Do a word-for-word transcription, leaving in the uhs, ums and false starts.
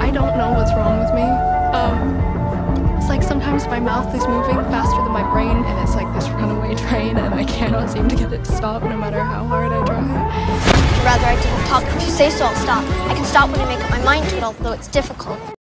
I don't know what's wrong with me. Um, it's like sometimes my mouth is moving faster than my brain, and it's like this runaway train, and I cannot seem to get it to stop no matter how hard I try. I'd rather I didn't talk. If you say so, I'll stop. I can stop when I make up my mind to it, although it's difficult.